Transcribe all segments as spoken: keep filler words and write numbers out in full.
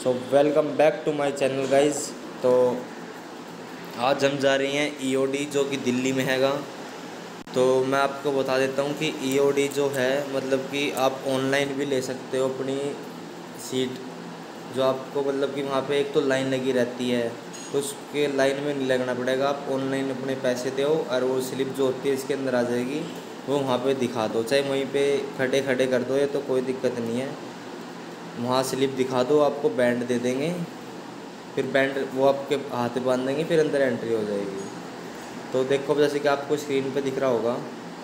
So welcome back to my channel guys. तो आज हम जा रहे हैं ईओडी जो कि दिल्ली में हैगा। तो मैं आपको बता देता हूँ कि ईओडी जो है मतलब कि आप ऑनलाइन भी ले सकते हो अपनी सीट, जो आपको मतलब कि वहाँ पे एक तो लाइन लगी रहती है, तो उसके लाइन में नहीं लगना पड़ेगा। आप ऑनलाइन अपने पैसे दो और वो स्लिप जो होती है इसके अंदर आ जाएगी, वो वहाँ पे दिखा दो, चाहे वहीं पे खड़े खड़े कर दो, ये तो कोई दिक्कत नहीं है। वहाँ स्लिप दिखा दो, आपको बैंड दे देंगे, फिर बैंड वो आपके हाथ में बांध देंगे, फिर अंदर एंट्री हो जाएगी। तो देखो जैसे कि आपको स्क्रीन पे दिख रहा होगा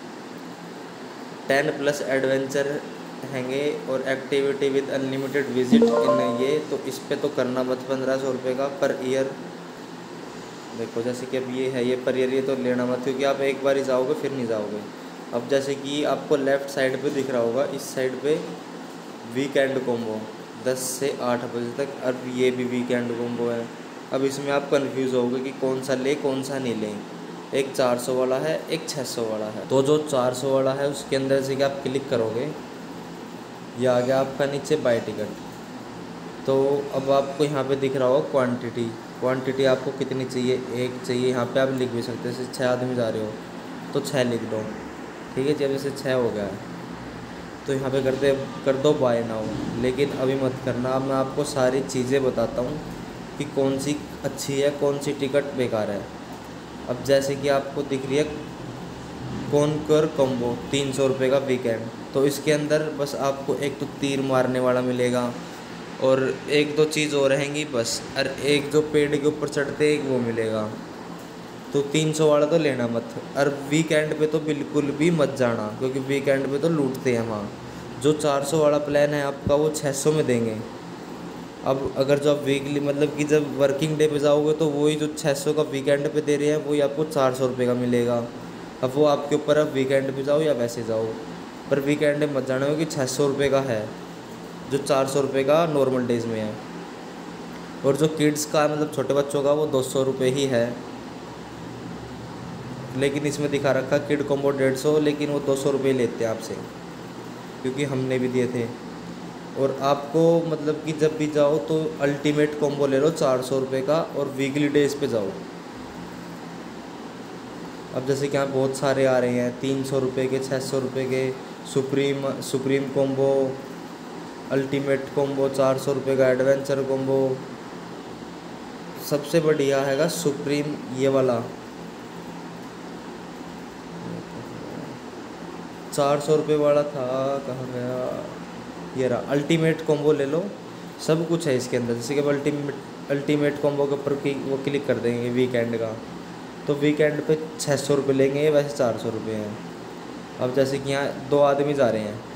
टेन प्लस एडवेंचर हैंगे और activity with unlimited visit in ये, तो इस पे तो करना मत, पंद्रह सौ रुपये का पर ईयर। देखो जैसे कि अब ये है, ये पर ईयर, ये तो लेना मत, क्योंकि आप एक बार ही जाओगे फिर नहीं जाओगे। अब जैसे कि आपको लेफ़्ट साइड पे दिख रहा होगा, इस साइड पे वीकेंड कॉम्बो दस से आठ बजे तक, अब ये भी वीकेंड कॉम्बो है। अब इसमें आप कंफ्यूज होगे कि कौन सा ले कौन सा नहीं लें। एक चार सौ वाला है, एक छः सौ वाला है। तो जो चार सौ वाला है उसके अंदर से कि आप क्लिक करोगे, ये आ गया आपका नीचे बाय टिकट। तो अब आपको यहाँ पे दिख रहा होगा क्वांटिटी, क्वांटिटी आपको कितनी चाहिए, एक चाहिए, यहाँ पे आप लिख भी सकते हैं। जैसे छः आदमी जा रहे हो तो छः लिख दो, ठीक है। जब जैसे छः हो गया है तो यहाँ पे करते कर दो बाय नाउ, लेकिन अभी मत करना। अब मैं आपको सारी चीज़ें बताता हूँ कि कौन सी अच्छी है, कौन सी टिकट बेकार है। अब जैसे कि आपको दिख रही है कॉन्कर कॉम्बो तीन सौ रुपये का वीकेंड, तो इसके अंदर बस आपको एक तो तीर मारने वाला मिलेगा और एक दो चीज़ और रहेंगी बस, और एक जो पेड़ के ऊपर चढ़ते एक वो मिलेगा। तो तीन सौ वाला तो लेना मत, और वीकेंड पे तो बिल्कुल भी मत जाना, क्योंकि वीकेंड पे तो लूटते हैं वहाँ। जो चार सौ वाला प्लान है आपका वो छः सौ में देंगे। अब अगर जो आप वीकली मतलब कि जब वर्किंग डे पे जाओगे तो वही जो छः सौ का वीकेंड पे दे रहे हैं वही आपको चार सौ रुपये का मिलेगा। अब वो आपके ऊपर, अब वीकेंड पे जाओ या वैसे जाओ, पर वीकेंड में मत जाना क्योंकि छः सौ रुपये का है, जो चार सौ रुपये का नॉर्मल डेज़ में है। और जो किड्स का मतलब छोटे बच्चों का वो दो सौ रुपये ही है, लेकिन इसमें दिखा रखा किड कॉम्बो डेढ़ सौ, लेकिन वो दो सौ रुपये लेते हैं आपसे, क्योंकि हमने भी दिए थे। और आपको मतलब कि जब भी जाओ तो अल्टीमेट कॉम्बो ले लो चार सौ रुपये का, और वीकली डेज पे जाओ। अब जैसे कि यहाँ बहुत सारे आ रहे हैं तीन सौ रुपये के, छः सौ रुपये के, supreme supreme combo, ultimate combo चार सौ रुपये का, एडवेंचर कॉम्बो। सबसे बढ़िया हैगा सुप्रीम ये वाला, चार सौ रुपये वाला था, कहाँ गया, ये रहा। अल्टीमेट कॉम्बो ले लो, सब कुछ है इसके अंदर। जैसे कि अल्टीमेट अल्टीमेट कॉम्बो के ऊपर की वो क्लिक कर देंगे वीकेंड का, तो वीकेंड पे छः सौ रुपये लेंगे, वैसे चार सौ रुपये हैं। अब जैसे कि यहाँ दो आदमी जा रहे हैं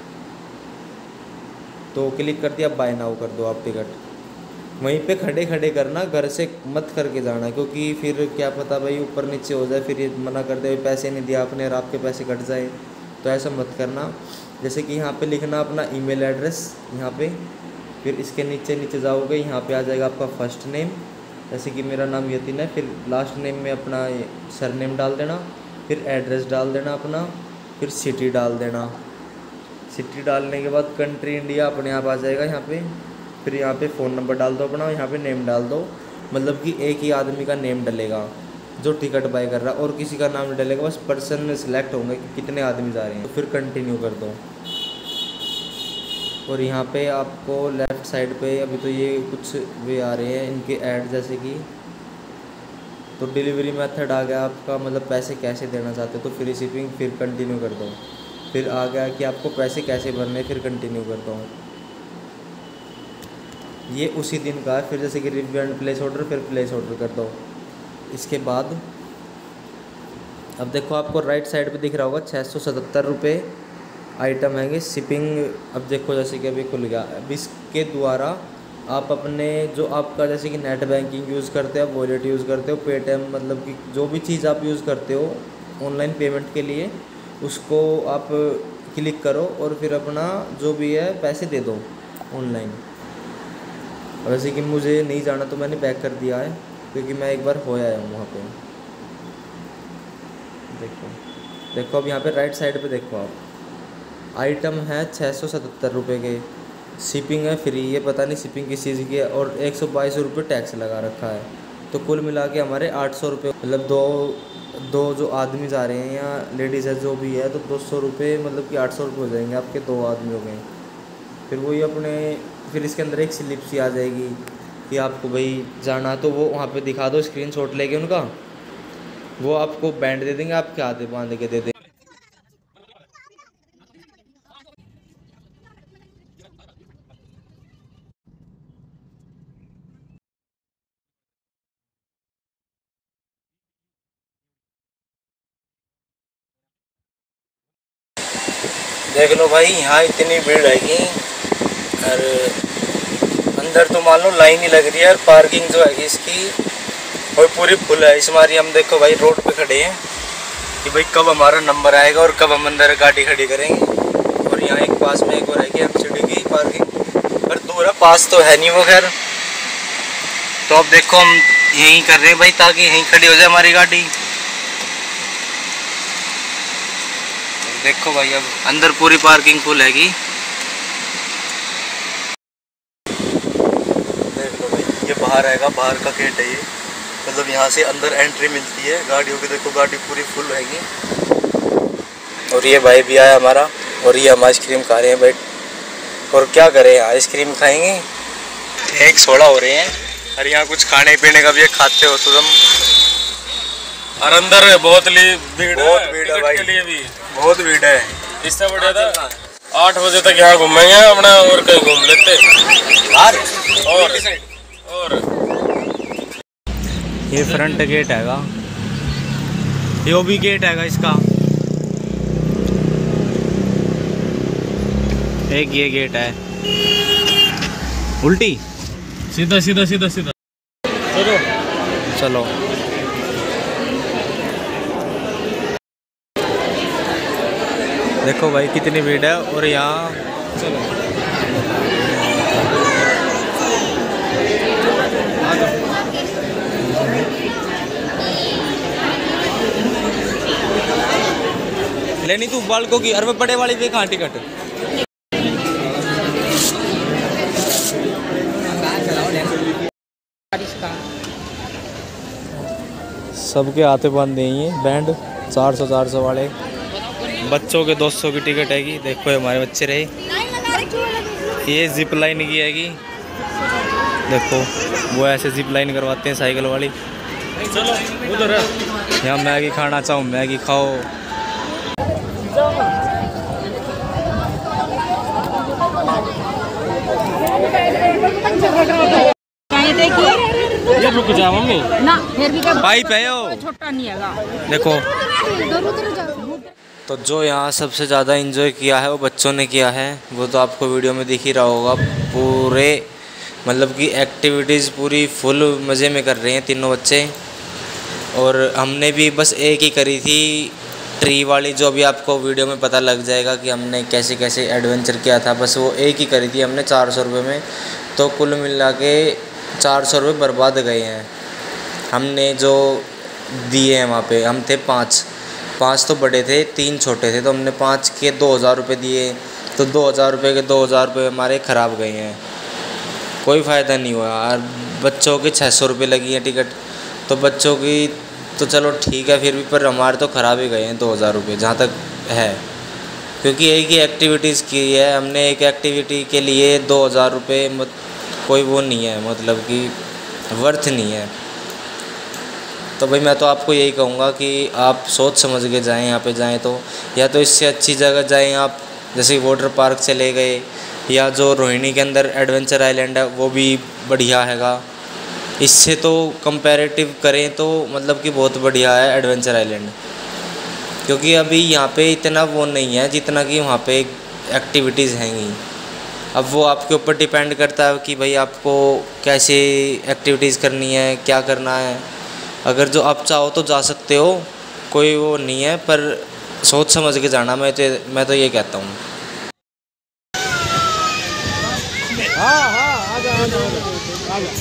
तो क्लिक कर दिया, बाय नाउ कर दो आप टिकट। वहीं पे खड़े खड़े करना, घर से मत करके जाना, क्योंकि फिर क्या पता भाई ऊपर नीचे हो जाए, फिर ये मना कर दे पैसे नहीं दिया आपने और आपके पैसे कट जाए, तो ऐसा मत करना। जैसे कि यहाँ पे लिखना अपना ईमेल एड्रेस यहाँ पे, फिर इसके नीचे नीचे जाओगे, यहाँ पे आ जाएगा आपका फर्स्ट नेम, जैसे कि मेरा नाम यतिन है, फिर लास्ट नेम में अपना सरनेम डाल देना, फिर एड्रेस डाल देना अपना, फिर सिटी डाल देना। सिटी डालने के बाद कंट्री इंडिया अपने आप आ जाएगा यहाँ पे, फिर यहाँ पे फ़ोन नंबर डाल दो अपना, यहाँ पे नेम डाल दो, मतलब कि एक ही आदमी का नेम डलेगा जो टिकट बाय कर रहा है, और किसी का नाम नहीं डलेगा, बस पर्सन सिलेक्ट होंगे कि कितने आदमी जा रहे हैं, तो फिर कंटिन्यू कर दो। और यहाँ पे आपको लेफ़्ट साइड पे अभी तो ये कुछ वे आ रहे हैं इनके ऐड, जैसे कि तो डिलीवरी मेथड आ गया आपका, मतलब पैसे कैसे देना चाहते हो, तो फ्री शिपिंग, फिर कंटिन्यू कर दो। फिर आ गया कि आपको पैसे कैसे भरने, फिर कंटिन्यू कर दो। ये उसी दिन का है। फिर जैसे कि रिव्यू एंड प्लेस ऑर्डर, फिर प्लेस ऑर्डर कर दो। इसके बाद अब देखो आपको राइट साइड पे दिख रहा होगा छः सौ सतहत्तर रुपये आइटम हैंगे शिपिंग। अब देखो जैसे कि अभी खुल गया, अब इसके द्वारा आप अपने जो आपका जैसे कि नेट बैंकिंग यूज़ करते हो, वॉलेट यूज़ करते हो, पेटीएम, मतलब कि जो भी चीज़ आप यूज़ करते हो ऑनलाइन पेमेंट के लिए, उसको आप क्लिक करो और फिर अपना जो भी है पैसे दे दो ऑनलाइन। वैसे कि मुझे नहीं जाना तो मैंने बैक कर दिया है, क्योंकि मैं एक बार हो आया हूँ वहाँ पे। देखो देखो अब यहाँ पे राइट साइड पे देखो आप, आइटम है छः सौ सतहत्तर रुपये के, शिपिंग है फ्री, ये पता नहीं शिपिंग किस चीज़ की है, और एक सौ बाईस रुपये टैक्स लगा रखा है। तो कुल मिला के हमारे आठ सौ रुपये, मतलब दो दो जो आदमी जा रहे हैं या लेडीज़ है जो भी है, तो दो सौ रुपये मतलब कि आठ सौ रुपये हो जाएंगे आपके, दो आदमी हो गए। फिर वही अपने फिर इसके अंदर एक स्लिप सी आ जाएगी कि आपको भाई जाना, तो वो वहाँ पे दिखा दो स्क्रीनशॉट लेके उनका, वो आपको बैंड दे देंगे, आपके हाथ में बांध के दे देंगे। देख लो भाई, यहाँ इतनी भीड़ रहेगी, और अंदर तो मान लो लाइन ही लग रही है, और पार्किंग जो है इसकी और पूरी फुल है। इस मारी हम देखो भाई रोड पे खड़े हैं कि भाई कब हमारा नंबर आएगा और कब हम अंदर गाड़ी खड़ी करेंगे। और यहाँ एक पास में एक और है कि एम सी डी की पार्किंग, पर दूर है, पास तो है नहीं वो खैर। तो अब देखो हम यहीं कर रहे हैं भाई, ताकि यहीं खड़ी हो जाए हमारी गाड़ी। देखो भाई अब अंदर पूरी पार्किंग फुल हैगी। देख लो भाई, ये बाहर आएगा, बाहर का गेट है ये, मतलब यहाँ से अंदर एंट्री मिलती है गाड़ियों की। देखो गाड़ी पूरी फुल रहेगी। और ये भाई भी आया हमारा, और ये हम आइसक्रीम खा रहे हैं भाई। और क्या करें, आइसक्रीम खाएंगे, एक सोडा हो रहे हैं, और यहाँ कुछ खाने पीने का भी खाते हो तो तुम। और अंदर बहुत भीड़ बहुत भीड़ है भाई, के लिए भी बहुत भीड़ है। इससे बढ़िया था आठ बजे तक यहाँ घूमेंगे अपना, और कहीं घूम लेते। और और ये फ्रंट गेट हैगा, ये भी गेट हैगा इसका, एक ये गेट है। उल्टी सीधा सीधा सीधा सीधा चलो चलो। देखो भाई कितनी भीड़ है, और यहाँ चलो लेनी तू बालकों की, अरे बड़े वाली भी कहाँ टिकट। सबके हाथे बंद नहीं है बैंड, चार सौ चार सौ वाले बच्चों के दो सौ की टिकट हैगी। देखो हमारे बच्चे रहे, ये जिप लाइन की हैगी। देखो वो ऐसे जिप लाइन करवाते हैं साइकिल वाली। चलो उधर है, यहाँ मैगी खाना चाहूँ मैगी खाओ। ये रुक जा मम्मी ना, फिर भी क्या पाइप है यो, छोटा नहीं है। देखो। तो जो यहाँ सबसे ज़्यादा एंजॉय किया है वो बच्चों ने किया है, वो तो आपको वीडियो में दिख ही रहा होगा। पूरे मतलब कि एक्टिविटीज़ पूरी फुल मज़े में कर रहे हैं तीनों बच्चे। और हमने भी बस एक ही करी थी ट्री वाली, जो भी आपको वीडियो में पता लग जाएगा कि हमने कैसे कैसे एडवेंचर किया था। बस वो एक ही करी थी हमने चार सौ रुपये में। तो कुल मिला के चार सौ रुपये बर्बाद गए हैं हमने जो दिए हैं वहाँ पे। हम थे पाँच पाँच तो बड़े थे, तीन छोटे थे, तो हमने पाँच के दो हज़ार रुपये दिए। तो दो हज़ार रुपये के दो हज़ार रुपये हमारे ख़राब गए हैं, कोई फ़ायदा नहीं हुआ। और बच्चों की छः सौ रुपये लगी है टिकट, तो बच्चों की तो चलो ठीक है फिर भी, पर हमारे तो ख़राब ही गए हैं दो हज़ार रुपये जहाँ तक है। क्योंकि एक ही एक्टिविटीज़ की है हमने, एक एक्टिविटी के लिए दो हज़ार रुपये मत कोई वो नहीं है, मतलब कि वर्थ नहीं है। तो भाई मैं तो आपको यही कहूँगा कि आप सोच समझ के जाएं, यहाँ पे जाएं तो, या तो इससे अच्छी जगह जाएं आप, जैसे वाटर पार्क चले गए, या जो रोहिणी के अंदर एडवेंचर आइलैंड है वो भी बढ़िया हैगा। इससे तो कंपैरेटिव करें तो मतलब कि बहुत बढ़िया है एडवेंचर आइलैंड, क्योंकि अभी यहाँ पे इतना वो नहीं है जितना कि वहाँ पे एक्टिविटीज़ हैंगी। अब वो आपके ऊपर डिपेंड करता है कि भाई आपको कैसे एक्टिविटीज़ करनी है, क्या करना है। अगर जो आप चाहो तो जा सकते हो, कोई वो नहीं है, पर सोच समझ के जाना, मैं तो मैं तो ये कहता हूँ। हाँ हाँ आ जा आ जा आ जा।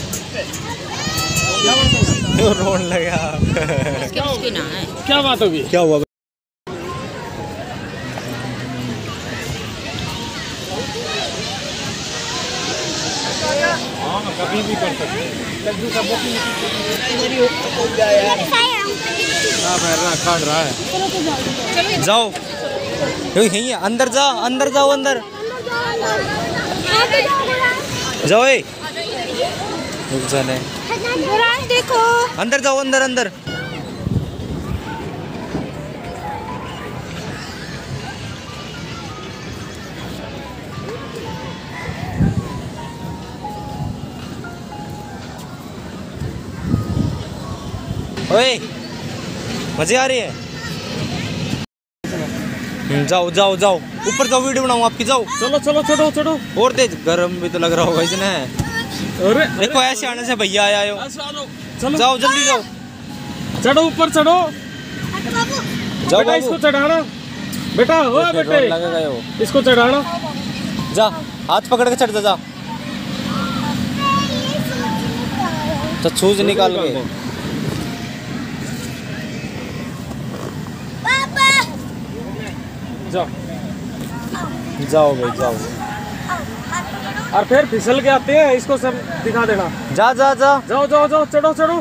रोन लगा क्या बात होगी, क्या हुआ? कहीं भी कर सकते हैं। लड्डू का बुकिंग हाँ भैर रहा काट रहा है। जाओ यही है, अंदर जा, अंदर जाओ, अंदर जाओ। ए रुक जाने, देखो अंदर जाओ, अंदर अंदर। ओए मजे आ रही है। जाओ जाओ जाओ, ऊपर जाओ, वीडियो बनाऊं आपकी। जाओ चलो चलो चलो चलो। और तेज, गरम भी तो लग रहा होगा इसने। अरे देखो ऐसे आने से भैया आया हो। चलो जाओ जल्दी जाओ, चढ़ो ऊपर चढ़ो। जाओ बेटा इसको चढ़ाना, बेटा हो बेटे लगेगा वो। इसको चढ़ाना। जा हाथ पकड़ के चढ़ जा, जा तो शूज निकाल के। जाओ जाओ भाई जाओ। और फिर फिसल के आते हैं, इसको सब दिखा देना। जा जा जा, जाओ जाओ जाओ, चढ़ो चढ़ो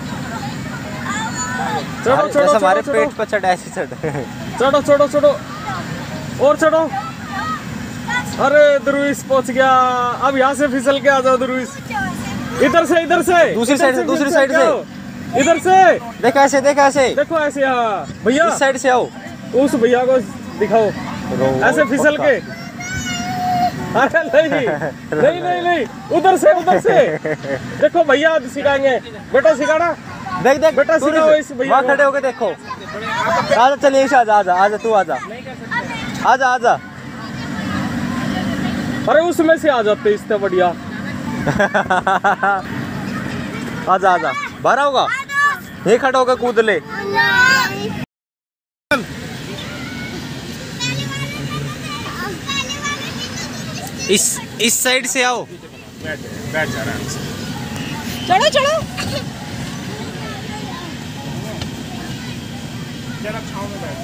चढ़ो चढ़ो जैसे हमारे चढ़ो, पेट पर चढ़ ऐसे चढ़। चढ़ो चढ़ो चढ़ो और चढ़ो। अरे द्रुइस पहुंच गया। अब यहाँ से फिसल के आ जाओ द्रुइस। इधर से इधर से दूसरी इधर साइड से, दूसरी साइड से। इधर से देख ऐसे, देख ऐसे, देखो ऐसे। हाँ भैया इस साइड से आओ। उस भैया को दिखाओ ऐसे फिसल के। अरे नहीं नहीं नहीं नहीं, उधर से उधर से। देखो भैया सिखाएंगे, बेटा सिखाना। देख देख बेटा सिखाओ इस भैया वहाँ को। खड़े होके देखो। आजा चलिए, आजा आजा आजा, तू आजा आजा आजा। अरे उसमें से आ जाते इससे बढ़िया। आजा आजा, बाहर होगा ये, खड़ा होकर कूद ले। इस इस साइड से आओ। बैठ बैठ जा रहा है। चलो चलो। जरा छांव में बैठ।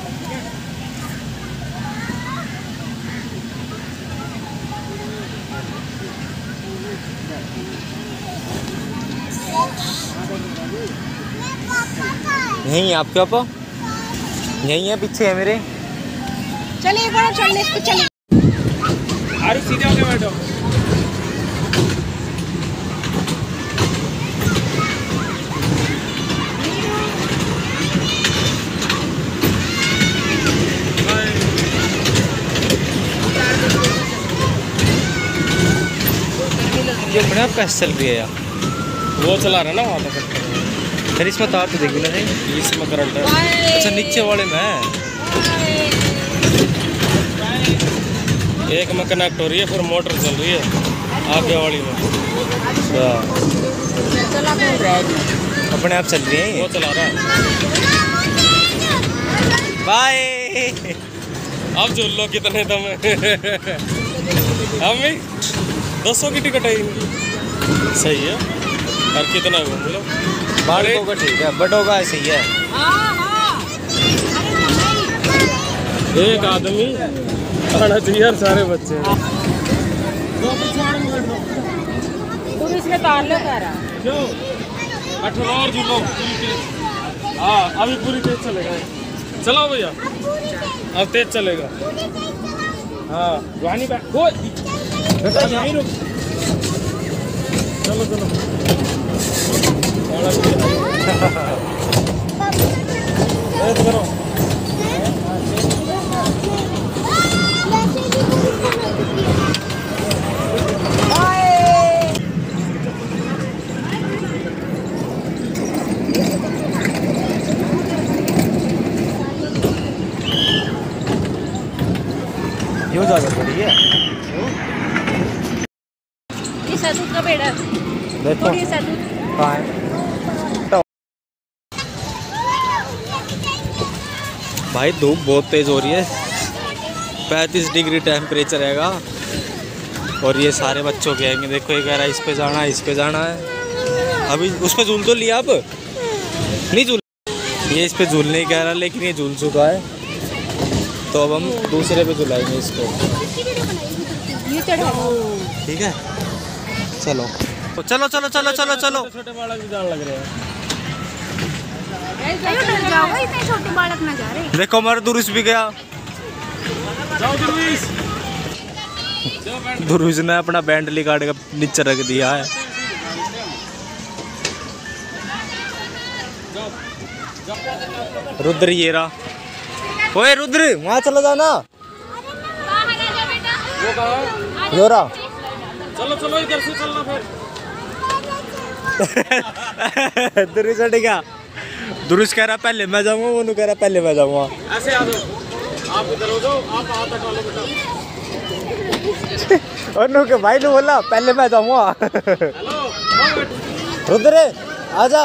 यहीं है आपके पापा, यहीं है, पीछे है मेरे। चलिए बड़ा चलने को चलिए। अरे सीधे होके बैठो। ये बड़ा कैसे चल रही है यार। वो चला रहा है ना वहाँ तक। फिर इसमें तार तो देखी ना, इसमें करंट है। अच्छा नीचे वाले में है। एक में कनेक्ट हो रही है, फिर मोटर चल रही है आगे वाली में। अच्छा अपने आप चल रही है वो चला रहा है। बाय। अब झूल लो कितने दम है। हम भी दो सौ की टिकट है इनकी। सही है। और कितना घूम लो। बाड़ों का ठीक है, बड़ों का ऐसे ही है। एक आदमी आना चाहिए और सारे बच्चे। तुम इसमें तार लो कह रहा। क्यों? अठारह और झूलो। हाँ अभी पूरी तेज चलेगा। चलाओ भैया, अब तेज चलेगा। हाँ रुहानी बैठ। वो बेटा यहीं रुक। चलो चलो। तेज करो। क्यों ज़्यादा पड़ी है? ये सदूत का पेड़ है। देखो थोड़ी सदूत। कहाँ है? भाई धूप बहुत तेज हो रही है, पैंतीस डिग्री टेम्परेचर रहेगा। और ये सारे बच्चों के आएंगे। देखो ये कह रहा है इस पे जाना है, इस पे जाना है। अभी उस पे झूल तो लिया, अब नहीं झूल। ये इस पे झूलने ही कह रहा, लेकिन ये झूल चुका है, तो अब हम दूसरे पे झुलाएंगे इसको। ये चढ़ा। ठीक है चलो। चलो चलो चलो चलो चलो। छोटे बालक भी जाने लग रहे हैं। जाओगे इतने छोटे बालक ना जा रहे। देखो हमारा दुरुस भी गया। जाओ दुर्विश। दुरुस ने अपना बैंडली काट के नीचे रख दिया है। रुद्र ये रहा। ओए रुद्र वहाँ चला जाना। वो कहाँ? योरा। चलो चलो इधर से चलना फिर। दुरुस हट गया। दुरुस कह रहा पहले मैं जाऊंगा, वो कह रहा पहले मैं जाऊंगा। ऐसे आ जाओ, आप इधर हो जाओ, आप हाथ हटा लो बेटा। और नो के भाई ने बोला पहले मैं जाऊंगा। हेलो रुद्र आजा।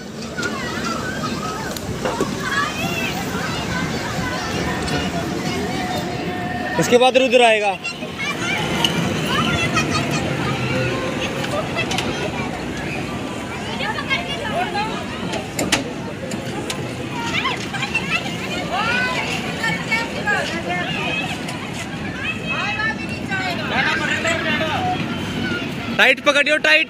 इसके बाद रुद्र आएगा। टाइट पकड़ियो टाइट।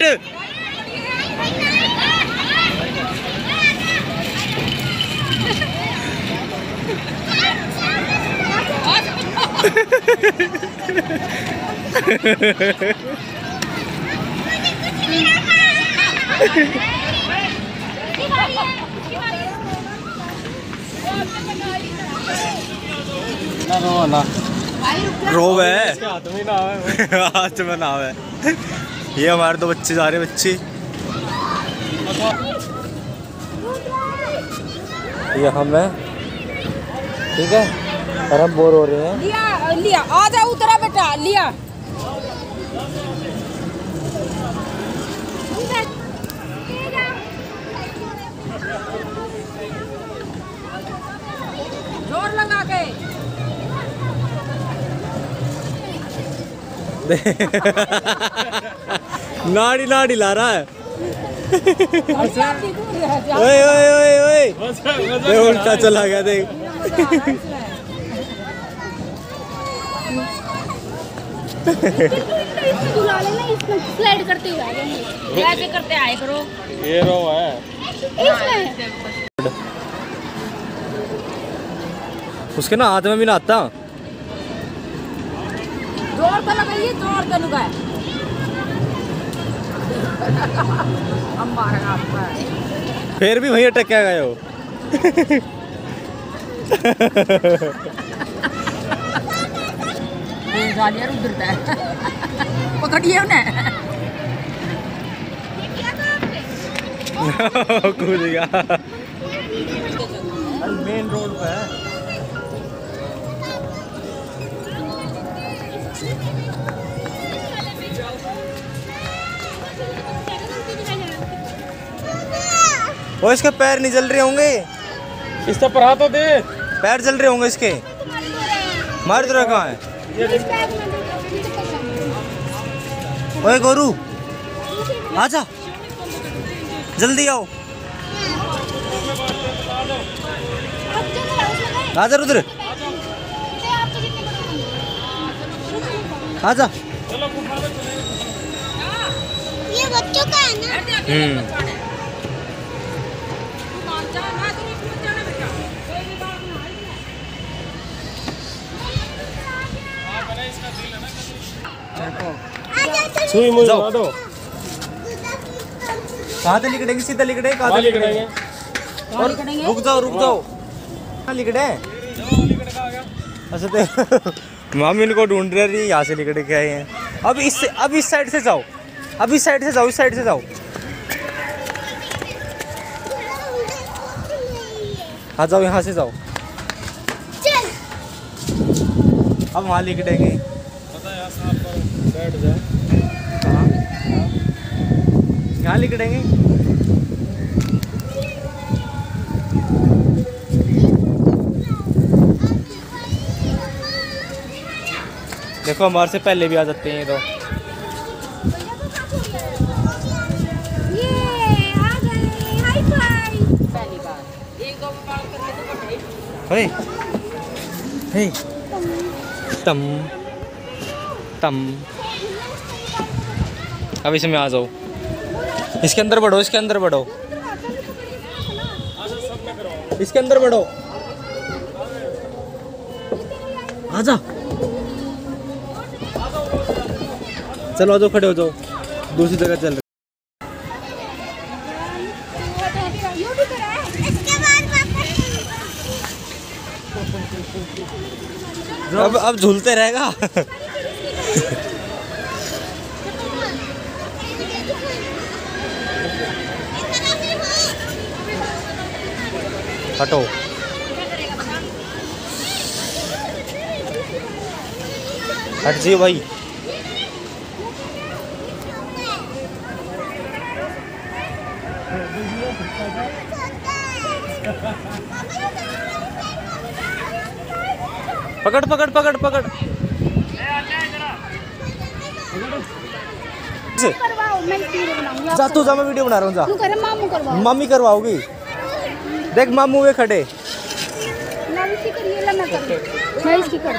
ना रो ना। रोब है। इसके हाथ में ना आवे। हाथ में ना आवे। ये हमारे दो बच्चे जा रहे हैं, बच्चे ये हम है, ठीक है, और हम बोर हो रहे हैं। लिया लिया आ जा उतरा बेटा लिया। जोर लगा के। नाड़ी नाड़ी ला रहा है। ओए ओए ओए ओए मजा मजा ओए उल्टा चला गया देख। बुला लेना इसमें स्लाइड करते हुए ऐसे करते आए करो। ये रो है। इसमें उसके ना हाथ में भी ना आता। जोर तो लगाइए, जोर तो लगाए। हम मारेंगे आपको। फिर भी भैया टक्या गए हो। जालिया उधरता है। पकड़िए उन्हें। कूद गया। मेन रोड पे है। वो इसके पैर नहीं जल रहे होंगे। इस तरह पर हाथ तो दे। पैर जल रहे होंगे इसके। मार तो कहाँ है? ओए गोरू आजा, जल्दी आओ। आजा रुद्र आजा। ये बच्चों का है ना। हम्म सुई मुझे जाओ। बना दो। कहाँ से लिखड़ेंगे? सीधा लिखड़े कहाँ कहाँ से लिखड़ेंगे? और रुक जाओ रुक जाओ। कहाँ लिखड़े? अच्छा तो मामी इनको ढूंढ रही है, यहाँ से लिखड़े के आए हैं। अब इस अब इस साइड से जाओ, अब इस साइड से जाओ, इस साइड से जाओ। आ जाओ, यहाँ से जाओ। चल अब वहाँ लिखड़ेंगे। पता है यार साहब पर बैठ जा। कहाँ? यहाँ लिखड़ेंगे। देखो हमारे से पहले भी आ जाते हैं ये तो। ये आ गए। Hi bye. पहली बार एक दो बार करके तो बैठे। हे हे तम तम। अब इसमें आ जाओ। इसके अंदर बढ़ो, इसके अंदर बढ़ो, इसके अंदर बढ़ो, आजा। चलो आ जाओ, खड़े हो जाओ, दूसरी जगह चल रहे। अब अब झूलते रहेगा। हटो। हट जी भाई। पकड़ पकड़ पकड़ पकड़। जा तू, जा, मैं वीडियो बना रहा हूँ, जा। मामू करवाओ। मम्मी करवाओगी। देख मामू वे खड़े। मैं इसकी करिए, ला मैं कर। मैं इसकी कर।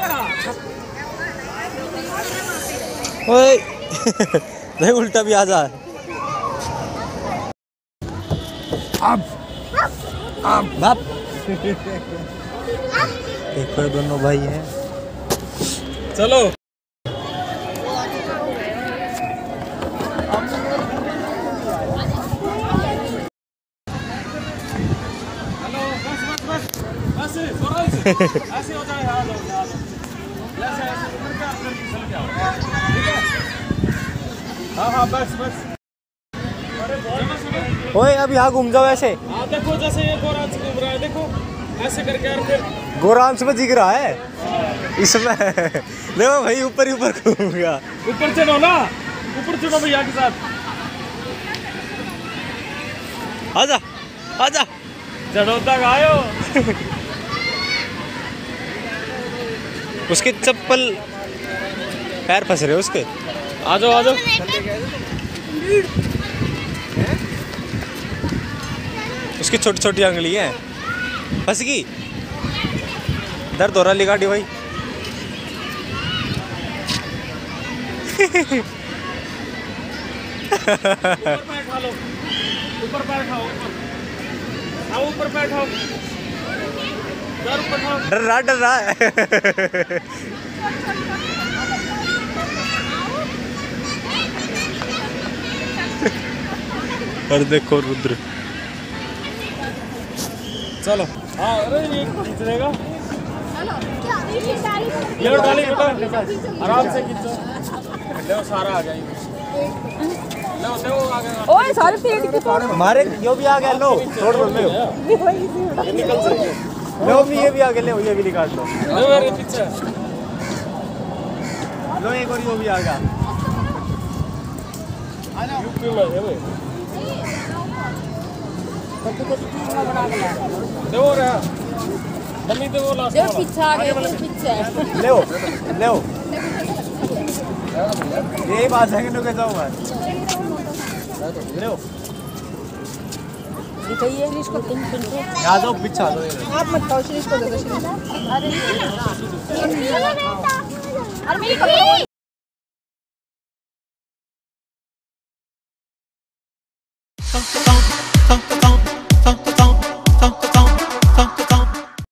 ओए देख उल्टा भी आ जा। अब अब बाप। देखो दोनों भाई हैं। चलो ऐसे ऐसे हो जाए। हाँ लो, हाँ लो। ऐसे ऐसे उधर क्या उधर की चल क्या ठीक है। हाँ हाँ बस बस। ओए अब यहाँ घूम जाओ ऐसे। हाँ देखो जैसे ये गोरांश घूम रहा है, देखो ऐसे करके और फिर गोरांश में दिख रहा है इसमें। देखो भाई ऊपर ही ऊपर घूमूंगा। ऊपर चढ़ो ना, ऊपर चढ़ो भैया के साथ। आजा आजा। चढ़ो तक आयो। उसके चप्पल पैर फंस रहे उसके। आ जाओ आ जाओ। उसकी छोटी छोटी अंगली है, फंस गई। दर्द हो रहा है गाड़ी भाई। ऊपर पैर खा लो, ऊपर पैर खाओ, ऊपर आओ, ऊपर पैर खाओ, डर ऊपर खाओ। डर रहा डर रहा है। और देखो रुद्र। चलो हाँ, अरे ये खींच लेगा। ले डाली बेटा, आराम से खींचो। ले सारा आ गया। ले दो आ गया। ओए सारे पेड़ की तोड़। हमारे यो भी आ गया। लो छोड़ दो। ले ये निकल जाएगा। लो भी ये भी आ गया। ले ये भी निकाल दो। ले मेरे पीछे। लो एक और यो भी आ गया। यूपी में है भाई। दो रहा मम्मी तो वो लास्ट वाला पीछे आ गए, पीछे ले ओ ले ओ। ये बात है कि नो के जाओ मैं ले ओ। दिखाइए इसको तीन तीन को। आ जाओ पीछे आ जाओ। आप मत खाओ, श्रीश को दे दो। श्रीश अरे मेरी पकड़ो।